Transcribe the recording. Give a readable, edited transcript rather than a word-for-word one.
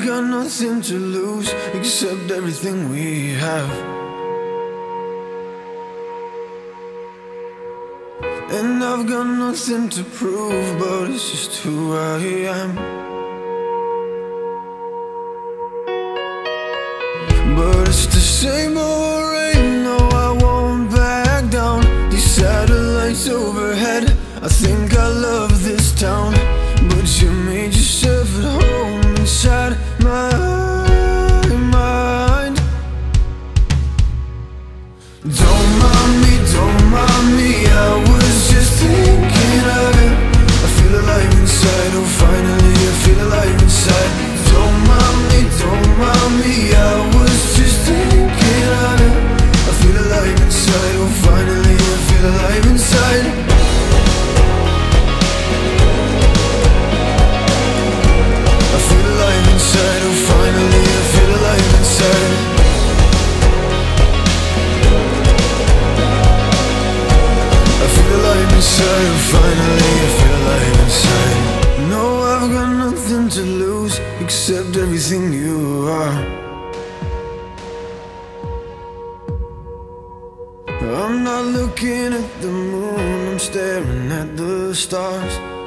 I've got nothing to lose except everything we have. And I've got nothing to prove, but it's just who I am. But it's the same old rain, no, I won't back down. These satellites overhead, I think I love this town. But you made yourself at home inside my mind. Don't mind me, I was just thinking of it. I feel alive inside, oh finally I feel alive inside. Don't mind me, I was just thinking of it. I feel alive inside, oh finally I feel alive inside. I feel alive inside, oh finally I feel alive inside. I feel alive inside, oh finally I feel alive inside. No, I've got nothing to lose except everything you are. I'm not looking at the moon, I'm staring at the stars.